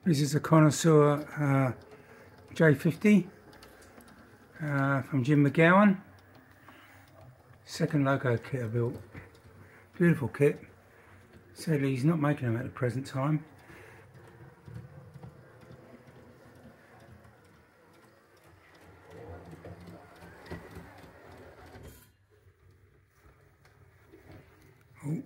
This is a Connoisseur J50 from Jim McGowan. Second loco kit I built. Beautiful kit. Sadly he's not making them at the present time. Oh.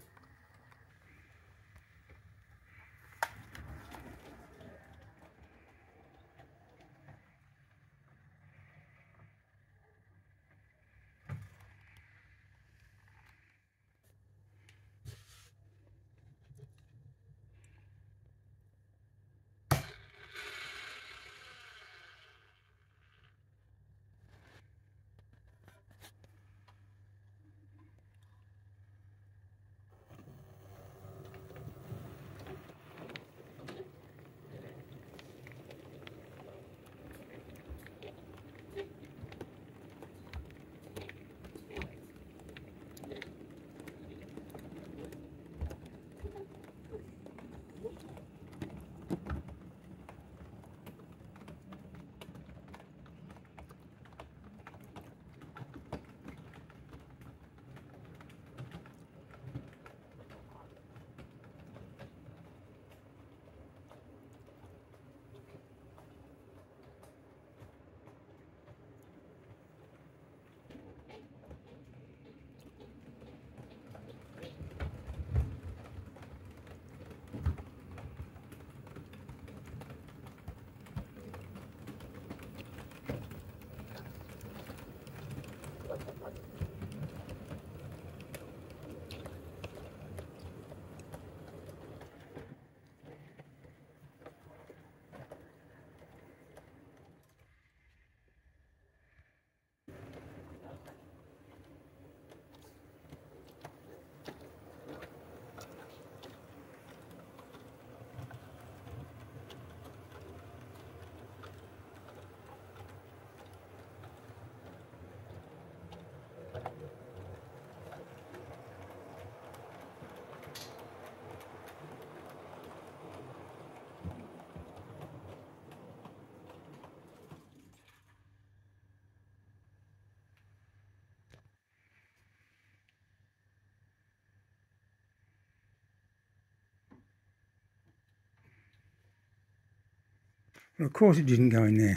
Well, of course it didn't go in there.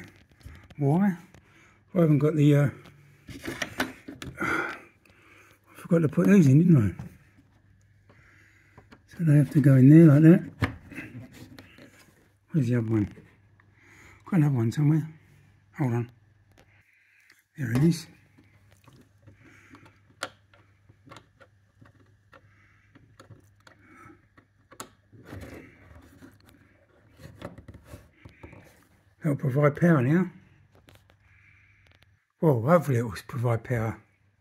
Why? I haven't got the... I forgot to put these in, didn't I? So they have to go in there like that. Where's the other one? Got another one somewhere. Hold on. There it is. That'll provide power now. Well, hopefully it will provide power.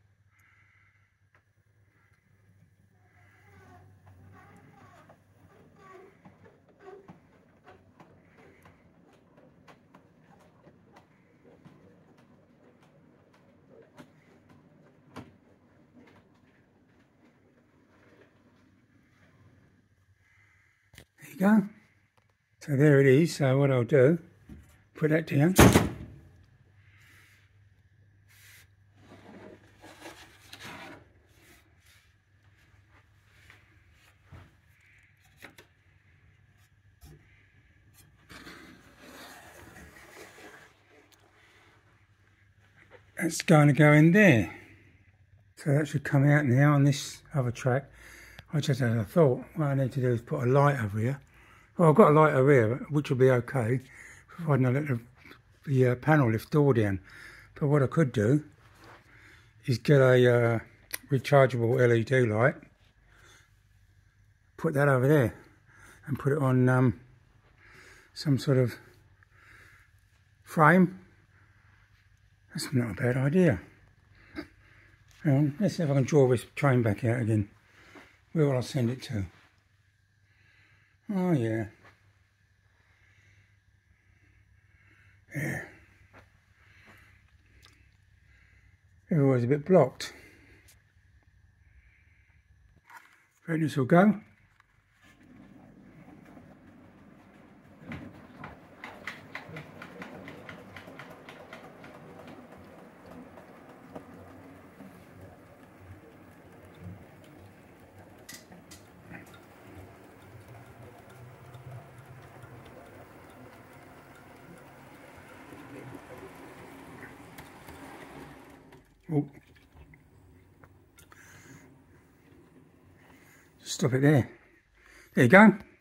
There you go. So there it is. So what I'll do, put that down. That's going to go in there. So that should come out now on this other track. I just had a thought, what I need to do is put a light over here. Well, I've got a light over here, which will be okay, providing I let the panel lift door down. But what I could do is get a rechargeable LED light, put that over there, and put it on some sort of frame. That's not a bad idea. Let's see if I can draw this train back out again. Where will I send it to? Oh yeah. Yeah. Everywhere's a bit blocked. Ready, this will go. Oh. Stop it there. There you go.